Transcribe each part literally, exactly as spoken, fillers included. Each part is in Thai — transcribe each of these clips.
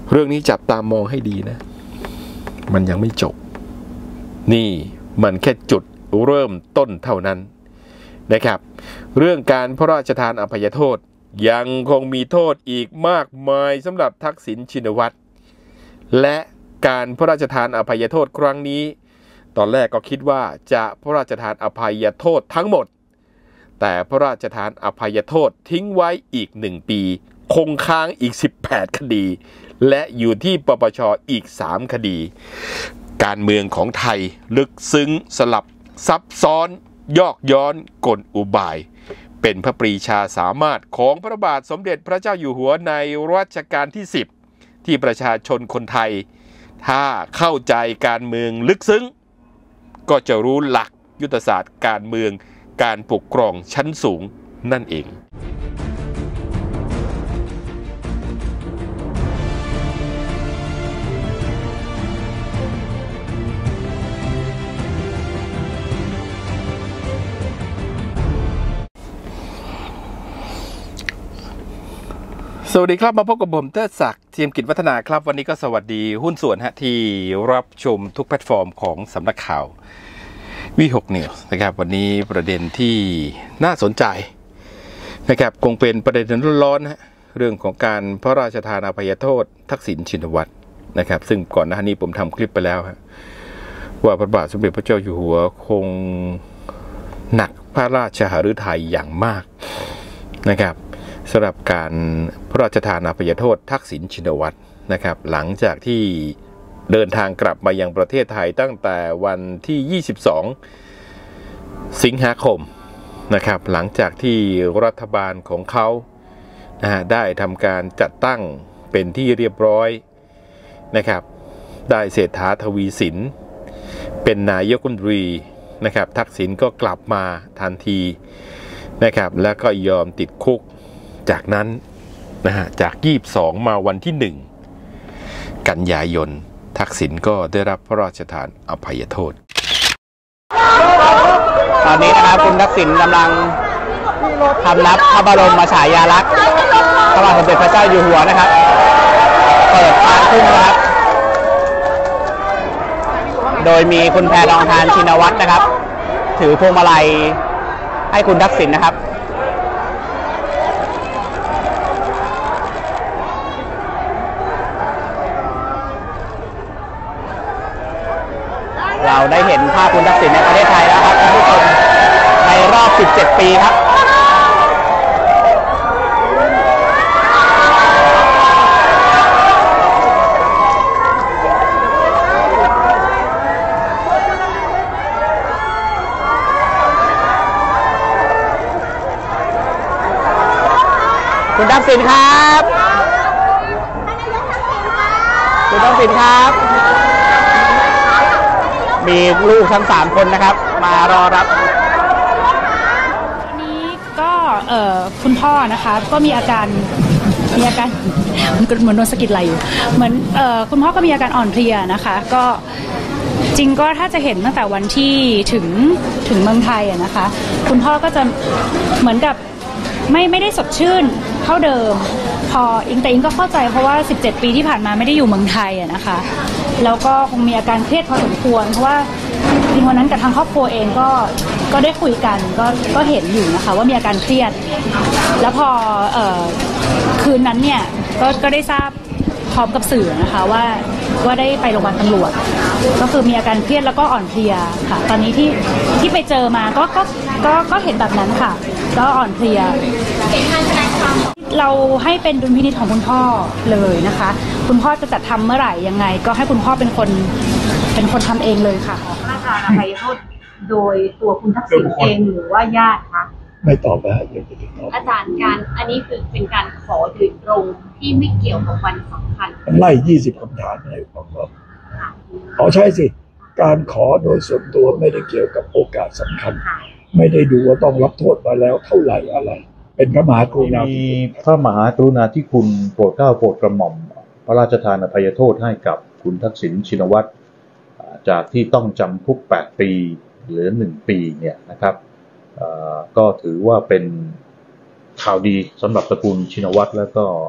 เรื่องนี้จับตามองให้ดีนะมันยังไม่จบนี่มันแค่จุดเริ่มต้นเท่านั้นนะครับเรื่องการพระราชทานอภัยโทษยังคงมีโทษอีกมากมายสำหรับทักษิณชินวัตรและการพระราชทานอภัยโทษครั้งนี้ตอนแรกก็คิดว่าจะพระราชทานอภัยโทษทั้งหมดแต่พระราชทานอภัยโทษทิ้งไว้อีกหนึ่งปีคงค้างอีกสิบแปดคดีและอยู่ที่ปปช.อีกสามคดีการเมืองของไทยลึกซึ้งสลับซับซ้อนยอกย้อนกลอุบายเป็นพระปรีชาสามารถของพระบาทสมเด็จพระเจ้าอยู่หัวในรัชกาลที่สิบที่ประชาชนคนไทยถ้าเข้าใจการเมืองลึกซึ้งก็จะรู้หลักยุทธศาสตร์การเมืองการปกครองชั้นสูงนั่นเองสวัสดีครับมาพบกับผมเทิดศักดิ์เทียมกิจวัฒนาครับวันนี้ก็สวัสดีหุ้นส่วนฮะที่รับชมทุกแพลตฟอร์มของสำนักข่าววีหกนิวส์นะครับวันนี้ประเด็นที่น่าสนใจนะครับคงเป็นประเด็นร้อนๆฮะเรื่องของการพระราชทานอภัยโทษทักษิณชินวัตรนะครับซึ่งก่อนหน้านี้ผมทำคลิปไปแล้วฮะว่าพระบาทสมเด็จพระเจ้าอยู่หัวคงหนักพระราชหฤทัยอย่างมากนะครับสำหรับการพระราชทานอภัยโทษทักษิณชินวัตรนะครับหลังจากที่เดินทางกลับมายังประเทศไทยตั้งแต่วันที่ยี่สิบสองสิงหาคมนะครับหลังจากที่รัฐบาลของเขานะฮะได้ทำการจัดตั้งเป็นที่เรียบร้อยนะครับได้เศรษฐาทวีสินเป็นนายกรัฐมนตรีนะครับทักษิณก็กลับมาทันทีนะครับแล้วก็ยอมติดคุกจากนั้นนะฮะจากยี่สิบสองมาวันที่หนึ่งกันยายนทักษิณก็ได้รับพระราชทานอภัยโทษตอนนี้นะครับคุณทักษิณกำลังทำนับพระบรมฉายาลักษณ์พระบาทสมเด็จพระเจ้าอยู่หัวนะครับเปิดปางทุ่งนะครับโดยมีคุณแพทองธารชินวัตรนะครับถือพวงมาลัยให้คุณทักษิณนะครับเราได้เห็นภาพคุณทักษิณในประเทศไทยแล้วครับท่านผู้ชมในรอบสิบเจ็ดปีครับคุณทักษิณครับคุณทักษิณครับมีลูกทั้งสามคนนะครับมารอรับวันนี้ก็เอ่อคุณพ่อนะคะก็มีอาการมีอาการเหมือนโดนสะกิดไหล่อยู่เหมือนเอ่อคุณพ่อก็มีอาการอ่อนเพลียนะคะก็จริงก็ถ้าจะเห็นตั้งแต่วันที่ถึงถึงเมืองไทยอะนะคะคุณพ่อก็จะเหมือนกับไม่ไม่ได้สดชื่นเท่าเดิมพออิงแต่อิงก็เข้าใจเพราะว่าสิบเจ็ดปีที่ผ่านมาไม่ได้อยู่เมืองไทยอะนะคะแล้วก็คงมีอาการเครียดพอสมควรเพราะว่าจริงวันนั้นกับทางครอบครัวเองก็ก็ได้คุยกันก็ก็เห็นอยู่นะคะว่ามีอาการเครียดแล้วพอเอ่อคืนนั้นเนี่ยก็ก็ได้ทราบพร้อมกับสื่อนะคะว่าว่าได้ไปโรงพยาบาลตำรวจก็คือมีอาการเครียดแล้วก็อ่อนเพลียค่ะตอนนี้ที่ที่ไปเจอมาก็ก็ก็ก็เห็นแบบนั้นค่ะก็อ่อนเพลียเราให้เป็นดุลพินิจของคุณพ่อเลยนะคะคุณพ่อจะจัดทำเมื่อไหร่ยังไงก็ให้คุณพ่อเป็นคนเป็นคนทำเองเลยค่ะพระราชทานอภัยโทษโดยตัวคุณทักษิณเองหรือว่าญาติคะไม่ตอบแล้วยังไม่ตอบอาจารย์การอันนี้คือเป็นการขอโดยตรงที่ไม่เกี่ยวกับวันสำคัญไล่ยี่สิบคำถามอะไรผมก็ขอใช่สิการขอโดยส่วนตัวไม่ได้เกี่ยวกับโอกาสสำคัญไม่ได้ดูว่าต้องรับโทษมาแล้วเท่าไหร่อะไรเป็นพระมหากรุณามีพระมหากรุณาธิคุณโปรดเกล้าโปรดกระหม่อมพระราชทานอภัยโทษให้กับคุณทักษิณชินวัตรจากที่ต้องจำคุกแปดปีเหลือหนึ่งปีเนี่ยนะครับก็ถือว่าเป็นข่าวดีสำหรับตระกูลชินวัตรแล้วก็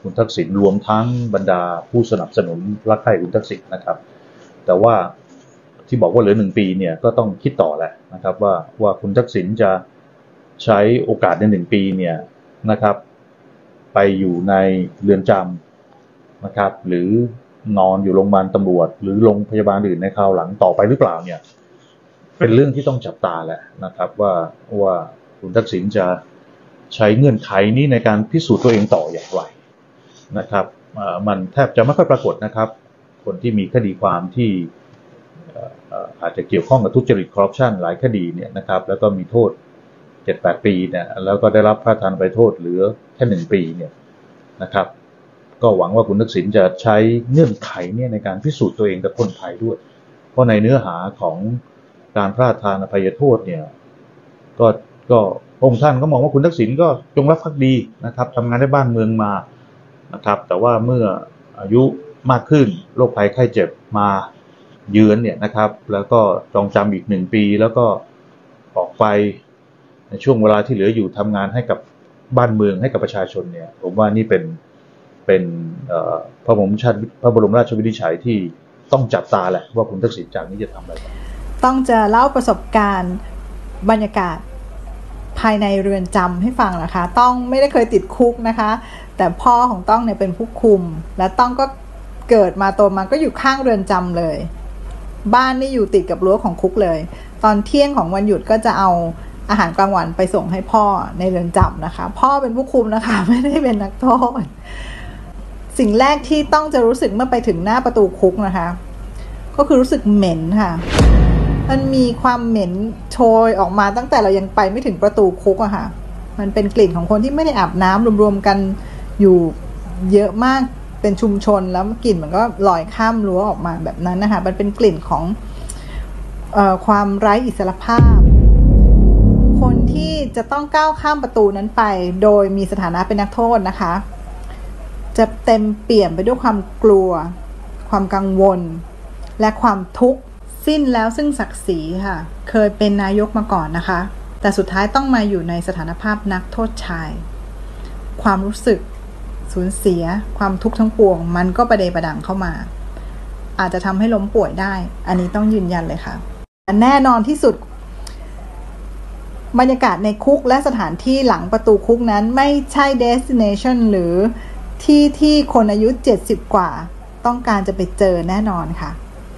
คุณทักษิณรวมทั้งบรรดาผู้สนับสนุนรักใคร่คุณทักษิณนะครับแต่ว่าที่บอกว่าเหลือหนึ่งปีเนี่ยก็ต้องคิดต่อแหละนะครับว่าว่าคุณทักษิณจะใช้โอกาสในหนึ่งปีเนี่ยนะครับไปอยู่ในเรือนจำนะครับหรือนอนอยู่โรงพยาบาลตำรวจหรือโรงพยาบาลอื่นในคราวหลังต่อไปหรือเปล่าเนี่ยเป็นเรื่องที่ต้องจับตาแหละนะครับว่าว่าคุณทักษิณจะใช้เงื่อนไขนี้ในการพิสูจน์ตัวเองต่ออย่างไรนะครับมันแทบจะไม่ค่อยปรากฏนะครับคนที่มีคดีความที่อาจจะเกี่ยวข้องกับทุจริตคอร์รัปชันหลายคดีเนี่ยนะครับแล้วก็มีโทษ เจ็ดแปด ปีเนี่ยแล้วก็ได้รับพระราชทานอภัยโทษเหลือแค่หนึ่งปีเนี่ยนะครับก็หวังว่าคุณทักษิณจะใช้เงื่อนไขเนี่ยในการพิสูจน์ตัวเองกับคนไทยด้วยเพราะในเนื้อหาของการพระราชทานอภัยโทษเนี่ยก็ก็องค์ท่านก็มองว่าคุณทักษิณก็จงรักภักดีนะครับทำงานในบ้านเมืองมานะครับแต่ว่าเมื่ออายุมากขึ้นโรคภัยไข้เจ็บมาเยือนเนี่ยนะครับแล้วก็จองจำอีกหนึ่งปีแล้วก็ออกไปในช่วงเวลาที่เหลืออยู่ทำงานให้กับบ้านเมืองให้กับประชาชนเนี่ยผมว่านี่เป็นเป็นพระบรมชาติพระบรมราชวินิจฉัยที่ต้องจับตาแหละว่าคุณทักษิณจากนี้จะทำอะไรต้องจะเล่าประสบการณ์บรรยากาศภายในเรือนจำให้ฟังนะคะต้องไม่ได้เคยติดคุกนะคะแต่พ่อของต้องเนี่ยเป็นผู้คุมและต้องก็เกิดมาโตมาก็อยู่ข้างเรือนจำเลยบ้านนี่อยู่ติดกับรั้วของคุกเลยตอนเที่ยงของวันหยุดก็จะเอาอาหารกลางวันไปส่งให้พ่อในเรือนจำนะคะพ่อเป็นผู้คุมนะคะไม่ได้เป็นนักโทษสิ่งแรกที่ต้องจะรู้สึกเมื่อไปถึงหน้าประตูคุกนะคะก็คือรู้สึกเหม็นค่ะมันมีความเหม็นโชยออกมาตั้งแต่เรายังไปไม่ถึงประตูคุกอะค่ะมันเป็นกลิ่นของคนที่ไม่ได้อาบน้ำรวมๆกันอยู่เยอะมากเป็นชุมชนแล้วกลิ่นมันก็ลอยข้ามรั้วออกมาแบบนั้นนะคะมันเป็นกลิ่นของเอ่อความไร้อิสรภาพคนที่จะต้องก้าวข้ามประตูนั้นไปโดยมีสถานะเป็นนักโทษนะคะจะเต็มเปี่ยมไปด้วยความกลัวความกังวลและความทุกข์สิ้นแล้วซึ่งศักดิ์ศรีค่ะเคยเป็นนายกมาก่อนนะคะแต่สุดท้ายต้องมาอยู่ในสถานภาพนักโทษชายความรู้สึกสูญเสียความทุกข์ทั้งปวงมันก็ประเดประดังเข้ามาอาจจะทำให้ล้มป่วยได้อันนี้ต้องยืนยันเลยค่ะแน่นอนที่สุดบรรยากาศในคุกและสถานที่หลังประตูคุกนั้นไม่ใช่ destination หรือที่ที่คนอายุเจ็ดสิบกว่าต้องการจะไปเจอแน่นอนค่ะ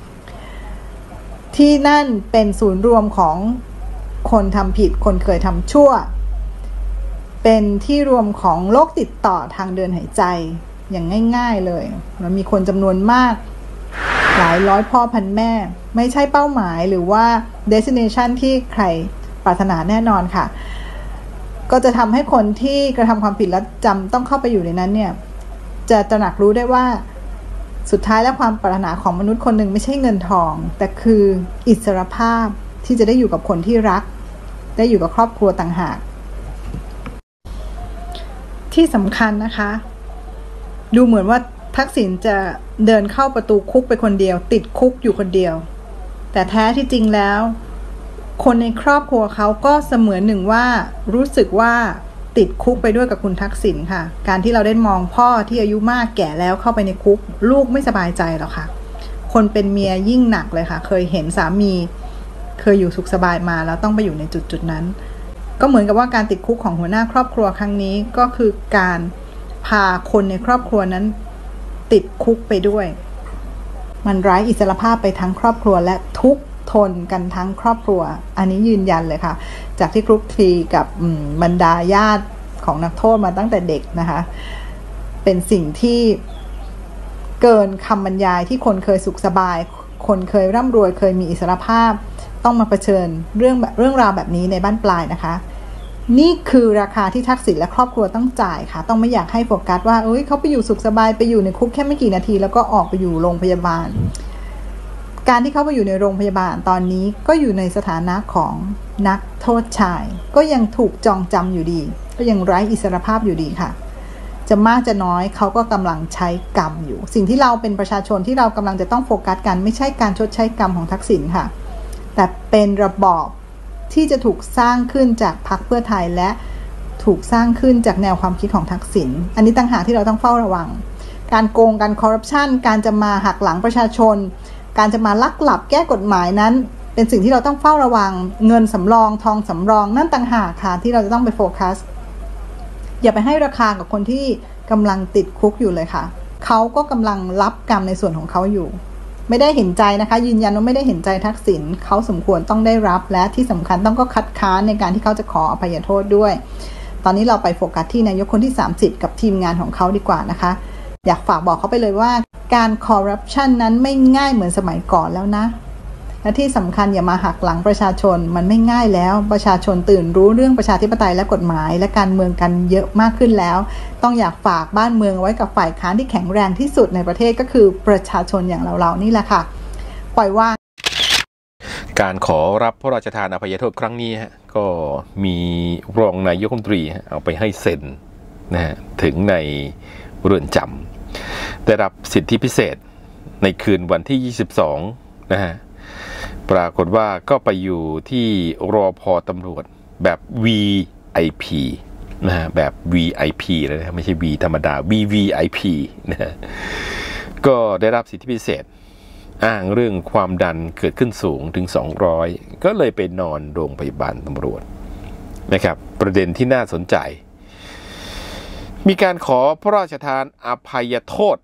ที่นั่นเป็นศูนย์รวมของคนทำผิดคนเคยทำชั่วเป็นที่รวมของโรคติดต่อทางเดินหายใจอย่างง่ายๆเลยมันมีคนจำนวนมากหลายร้อยพ่อพันแม่ไม่ใช่เป้าหมายหรือว่า destination ที่ใครปรารถนาแน่นอนค่ะก็จะทำให้คนที่กระทำความผิดและจำต้องเข้าไปอยู่ในนั้นเนี่ยจะตระหนักรู้ได้ว่าสุดท้ายแล้วความปรารถนาของมนุษย์คนหนึ่งไม่ใช่เงินทองแต่คืออิสรภาพที่จะได้อยู่กับคนที่รักได้อยู่กับครอบครัวต่างหากที่สำคัญนะคะดูเหมือนว่าทักษิณจะเดินเข้าประตูคุกไปคนเดียวติดคุกอยู่คนเดียวแต่แท้ที่จริงแล้วคนในครอบครัวเขาก็เสมือนหนึ่งว่ารู้สึกว่าติดคุกไปด้วยกับคุณทักษิณค่ะการที่เราได้มองพ่อที่อายุมากแก่แล้วเข้าไปในคุกลูกไม่สบายใจหรอกค่ะคนเป็นเมียยิ่งหนักเลยค่ะเคยเห็นสามีเคยอยู่สุขสบายมาแล้วต้องไปอยู่ในจุดจุดนั้นก็เหมือนกับว่าการติดคุกของหัวหน้าครอบครัวครั้งนี้ก็คือการพาคนในครอบครัวนั้นติดคุกไปด้วยมันไร้อิสรภาพไปทั้งครอบครัวและทุกทนกันทั้งครอบครัวอันนี้ยืนยันเลยค่ะจากที่คลุกคลีกับบรรดาญาติของนักโทษมาตั้งแต่เด็กนะคะเป็นสิ่งที่เกินคำบรรยายที่คนเคยสุขสบายคนเคยร่ำรวยเคยมีอิสรภาพต้องมาเผชิญเรื่องเรื่องราวแบบนี้ในบ้านปลายนะคะนี่คือราคาที่ทักษิณและครอบครัวต้องจ่ายค่ะต้องไม่อยากให้โฟกัสว่าเอ้ยเขาไปอยู่สุขสบายไปอยู่ในคุกแค่ไม่กี่นาทีแล้วก็ออกไปอยู่โรงพยาบาลการที่เขาไปอยู่ในโรงพยาบาลตอนนี้ก็อยู่ในสถานะของนักโทษชายก็ยังถูกจองจำอยู่ดีก็ยังไร้อิสรภาพอยู่ดีค่ะจะมากจะน้อยเขาก็กำลังใช้กรรมอยู่สิ่งที่เราเป็นประชาชนที่เรากำลังจะต้องโฟกัสกันไม่ใช่การชดใช้กรรมของทักษิณค่ะแต่เป็นระบอบที่จะถูกสร้างขึ้นจากพรรคเพื่อไทยและถูกสร้างขึ้นจากแนวความคิดของทักษิณอันนี้ต่างหากที่เราต้องเฝ้าระวังการโกงการคอร์รัปชันการจะมาหักหลังประชาชนการจะมาลักหลับแก้กฎหมายนั้นเป็นสิ่งที่เราต้องเฝ้าระวังเงินสำรองทองสำรองนั่นต่างหากค่ะที่เราจะต้องไปโฟกัสอย่าไปให้ราคากับคนที่กำลังติดคุกอยู่เลยค่ะเขาก็กำลังรับกรรมในส่วนของเขาอยู่ไม่ได้เห็นใจนะคะยืนยันว่าไม่ได้เห็นใจทักษิณเขาสมควรต้องได้รับและที่สำคัญต้องก็คัดค้านในการที่เขาจะขออภัยโทษด้วยตอนนี้เราไปโฟกัสที่นายกคนที่สามสิบกับทีมงานของเขาดีกว่านะคะอยากฝากบอกเขาไปเลยว่าการคอร์รัปชันนั้นไม่ง่ายเหมือนสมัยก่อนแล้วนะและที่สำคัญอย่ามาหักหลังประชาชนมันไม่ง่ายแล้วประชาชนตื่นรู้เรื่องประชาธิปไตยและกฎหมายและการเมืองกันเยอะมากขึ้นแล้วต้องอยากฝากบ้านเมืองไว้กับฝ่ายค้านที่แข็งแรงที่สุดในประเทศก็คือประชาชนอย่างเราๆนี่แหละค่ะปล่อยว่างการขอรับพระราชทานอภัยโทษครั้งนี้ฮะก็มีรองนายกรัฐมนตรีเอาไปให้เซ็นนะฮะถึงในเรือนจำได้รับสิทธิพิเศษในคืนวันที่ยี่สิบสองนะฮะปรากฏว่าก็ไปอยู่ที่รอพอตำรวจแบบ วี ไอ พี นะฮะแบบ วี ไอ พี เลยนะไม่ใช่ V ธรรมดา วี วี ไอ พี นะฮะก็ได้รับสิทธิพิเศษอ้างเรื่องความดันเกิดขึ้นสูงถึงสองร้อยก็เลยไปนอนโรงพยาบาลตำรวจนะครับประเด็นที่น่าสนใจมีการขอพระราชทานอภัยโทษ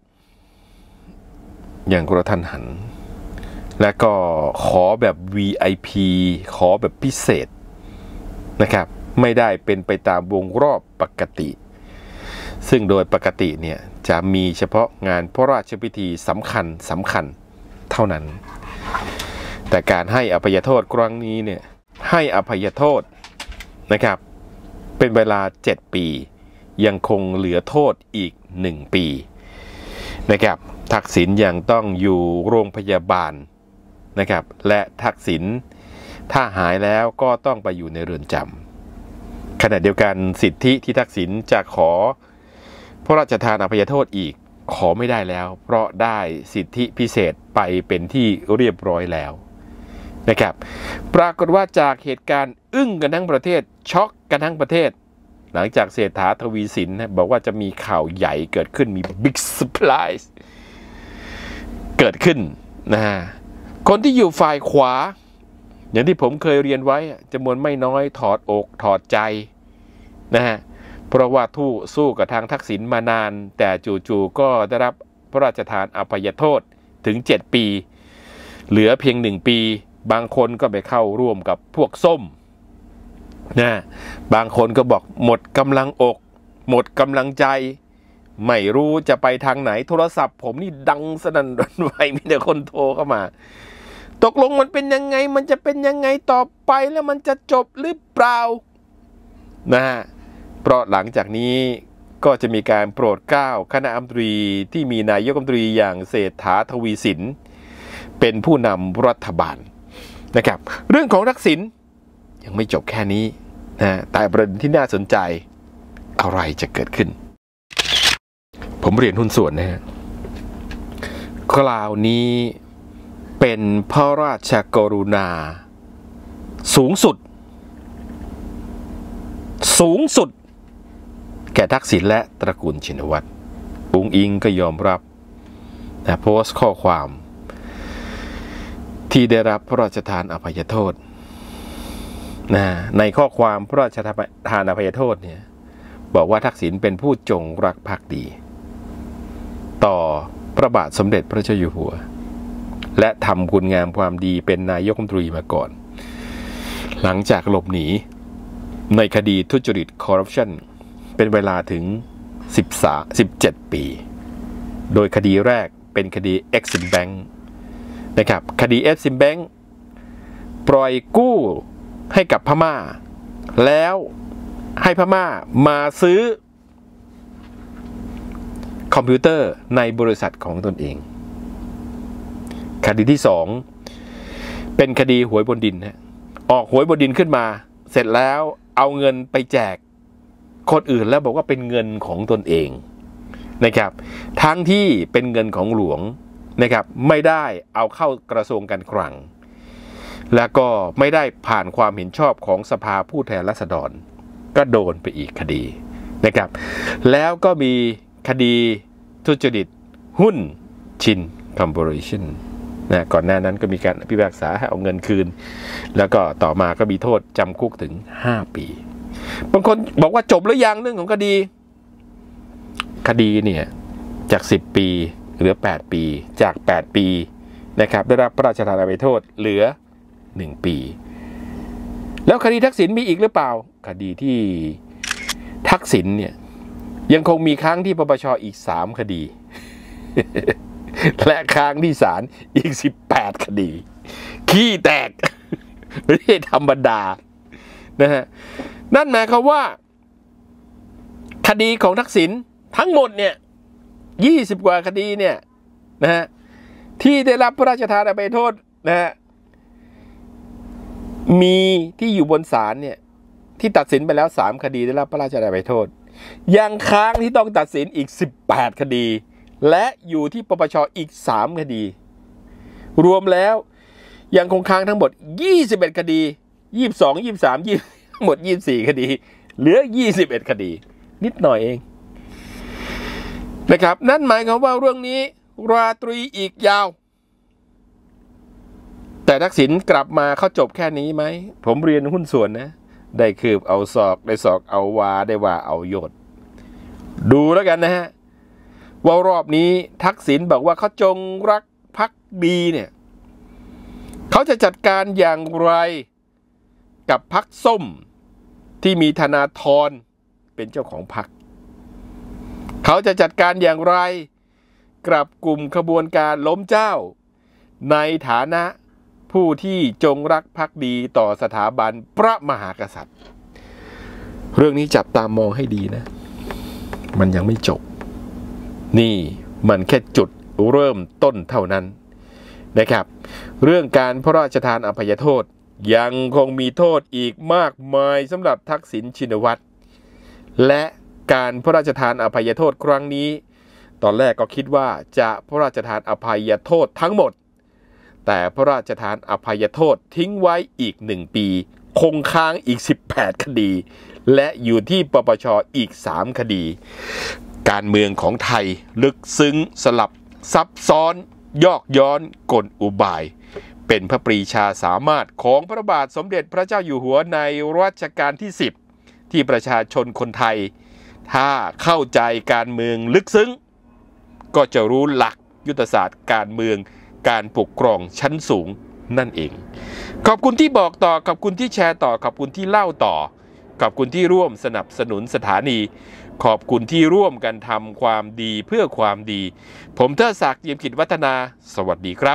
อย่างกระทันหันและก็ขอแบบ วี ไอ พี ขอแบบพิเศษนะครับไม่ได้เป็นไปตามวงรอบปกติซึ่งโดยปกติเนี่ยจะมีเฉพาะงานพระราชพิธีสำคัญสำคัญเท่านั้นแต่การให้อภัยโทษครั้งนี้เนี่ยให้อภัยโทษนะครับเป็นเวลาเจ็ดปียังคงเหลือโทษอีกหนึ่งปีนะครับทักษิณยังต้องอยู่โรงพยาบาลนะครับและทักษิณถ้าหายแล้วก็ต้องไปอยู่ในเรือนจำขณะเดียวกันสิทธิที่ทักษิณจะขอพระราชทานอภัยโทษอีกขอไม่ได้แล้วเพราะได้สิทธิพิเศษไปเป็นที่เรียบร้อยแล้วนะครับปรากฏว่าจากเหตุการณ์อึ้งกันทั้งประเทศช็อกกันทั้งประเทศหลังจากเศรษฐาทวีสินนะบอกว่าจะมีข่าวใหญ่เกิดขึ้นมีบิ๊กเซอร์ไพรส์เกิดขึ้นนะฮะคนที่อยู่ฝ่ายขวาอย่างที่ผมเคยเรียนไว้จำนวนไม่น้อยถอดอกถอดใจนะฮะเพราะว่าทู่สู้กับทางทักษิณมานานแต่จู่ๆก็ได้รับพระราชทานอภัยโทษถึงเจ็ดปีเหลือเพียงหนึ่งปีบางคนก็ไปเข้าร่วมกับพวกส้มนะบางคนก็บอกหมดกำลังอกหมดกำลังใจไม่รู้จะไปทางไหนโทรศัพท์ผมนี่ดังสนั่นรั่นไหวมีแต่คนโทรเข้ามาตกลงมันเป็นยังไงมันจะเป็นยังไงต่อไปแล้วมันจะจบหรือเปล่านะฮะเพราะหลังจากนี้ก็จะมีการโปรดเกล้าคณะรัฐมนตรีที่มีนายกรัฐมนตรีอย่างเศรษฐาทวีสินเป็นผู้นำรัฐบาลนะครับเรื่องของทักษิณยังไม่จบแค่นี้นะแต่ประเด็นที่น่าสนใจอะไรจะเกิดขึ้นผมเรียนหุ้นส่วนนะฮะคราวนี้เป็นพระราชกรุณาสูงสุดสูงสุดแก่ทักษิณและตระกูลชินวัตรอุ๊งอิงก็ยอมรับนะโพสต์ข้อความที่ได้รับพระราชทานอภัยโทษนะในข้อความพระราชทานอภัยโทษเนี่ยบอกว่าทักษิณเป็นผู้จงรักภักดีต่อพระบาทสมเด็จพระเจ้าอยู่หัวและทำคุณงามความดีเป็นนายกรัฐมนตรีมาก่อนหลังจากหลบหนีในคดีทุจริตคอร์รัปชันเป็นเวลาถึงสิบสาม สิบเจ็ดปีโดยคดีแรกเป็นคดี Exim Bank นะครับคดี Exim Bank ปล่อยกู้ให้กับพม่าแล้วให้พม่ามาซื้อคอมพิวเตอร์ในบริษัทของตนเองคดีที่สองเป็นคดีหวยบนดินฮะออกหวยบนดินขึ้นมาเสร็จแล้วเอาเงินไปแจกคนอื่นแล้วบอกว่าเป็นเงินของตนเองนะครับทั้งที่เป็นเงินของหลวงนะครับไม่ได้เอาเข้ากระทรวงการคลังแล้วก็ไม่ได้ผ่านความเห็นชอบของสภาผู้แทนราษฎรก็โดนไปอีกคดีนะครับแล้วก็มีคดีทุจริตหุ้นชินคอร์ปอเรชั่นนะก่อนหน้านั้นก็มีการพิพากษาให้เอาเงินคืนแล้วก็ต่อมาก็มีโทษจำคุกถึงห้าปีบางคนบอกว่าจบหรือยังเรื่องของคดีคดีเนี่ยจากสิบปีเหลือแปดปีจากแปดปีนะครับได้รับพระราชทานอภัยโทษเหลือหนึ่งปีแล้วคดีทักษิณมีอีกหรือเปล่าคดีที่ทักษิณเนี่ยยังคงมีค้างที่ปปชอีกสามคดี และค้างที่ศาลอีกสิบแปดคดีขี้แตก ไม่ใช่ธรรมดานะฮะนั่นหมายความว่าคดีของทักษิณทั้งหมดเนี่ยยี่สิบกว่าคดีเนี่ยนะฮะที่ได้รับพระราชทานอภัยโทษนะฮะมีที่อยู่บนศาลเนี่ยที่ตัดสินไปแล้วสามคดีได้รับพระราชทานอภัยโทษยังค้างที่ต้องตัดสินอีกสิบแปดคดีและอยู่ที่ปปชอีกสามคดีรวมแล้วยังคงค้างทั้งหมดยี่สิบเอ็ดคดียี่สิบสอง ยี่สิบสาม ยี่สิบหมดยี่สิบสี่คดีเหลือยี่สิบเอ็ดคดีนิดหน่อยเองนะครับนั่นหมายความว่าเรื่องนี้ราตรีอีกยาวแต่ทักษิณกลับมาเขาจบแค่นี้ไหมผมเรียนหุ้นส่วนนะได้คืบเอาศอกได้ศอกเอาวาได้ว่าเอาโยดดูแล้วกันนะฮะว่ารอบนี้ทักษิณบอกว่าเขาจงรักภักดีเนี่ยเขาจะจัดการอย่างไรกับพรรคส้มที่มีธนาธรเป็นเจ้าของพรรคเขาจะจัดการอย่างไรกับกลุ่มขบวนการล้มเจ้าในฐานะผู้ที่จงรักภักดีต่อสถาบันพระมหากษัตริย์เรื่องนี้จับตามองให้ดีนะมันยังไม่จบนี่มันแค่จุดเริ่มต้นเท่านั้นนะครับเรื่องการพระราชทานอภัยโทษยังคงมีโทษอีกมากมายสำหรับทักษิณชินวัตรและการพระราชทานอภัยโทษครั้งนี้ตอนแรกก็คิดว่าจะพระราชทานอภัยโทษทั้งหมดแต่พระราชทานอภัยโทษทิ้งไว้อีกหนึ่งปีคงค้างอีกสิบแปดคดีและอยู่ที่ปปชอีกสามคดีการเมืองของไทยลึกซึ้งสลับซับซ้อนยอกย้อนกลอุบายเป็นพระปรีชาสามารถของพระบาทสมเด็จพระเจ้าอยู่หัวในรัชกาลที่สิบที่ประชาชนคนไทยถ้าเข้าใจการเมืองลึกซึ้งก็จะรู้หลักยุทธศาสตร์การเมืองการปกครองชั้นสูงนั่นเองขอบคุณที่บอกต่อขอบคุณที่แชร์ต่อขอบคุณที่เล่าต่อขอบคุณที่ร่วมสนับสนุนสถานีขอบคุณที่ร่วมกันทำความดีเพื่อความดีผมเทิดศักดิ์ เยี่ยมกิจวัฒนาสวัสดีครับ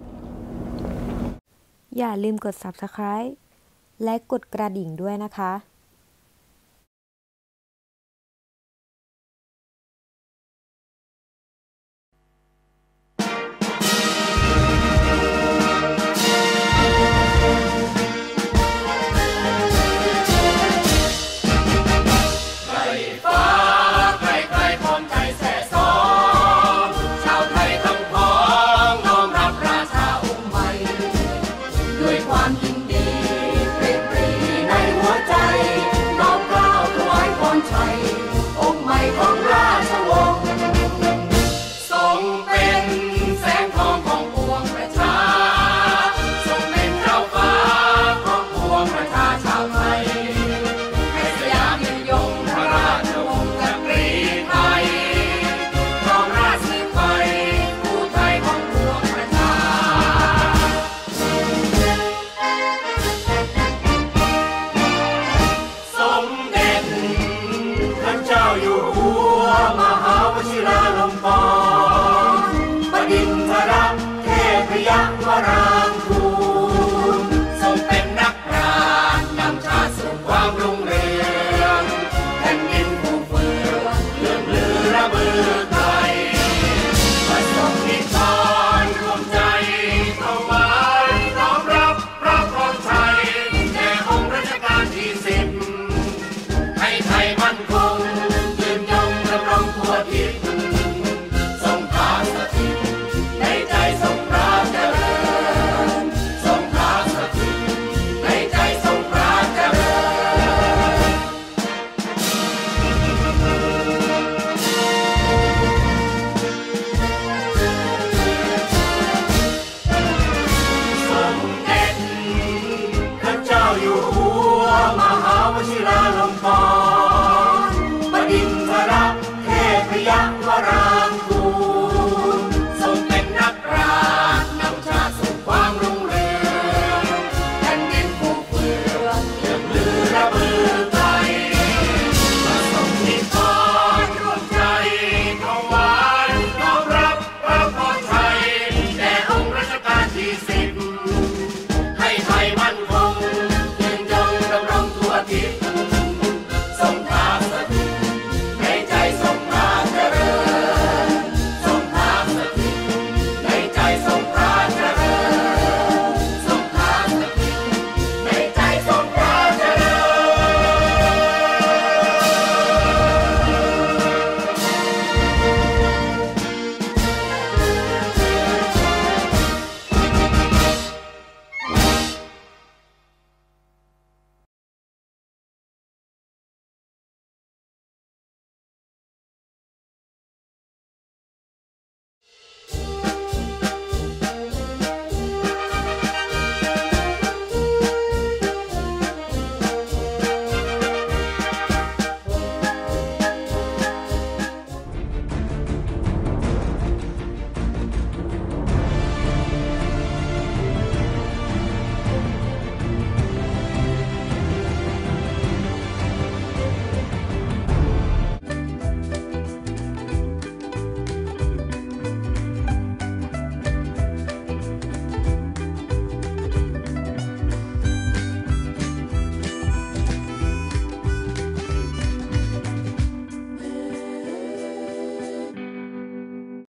อย่าลืมกด ซับสไครบ์ และกดกระดิ่งด้วยนะคะ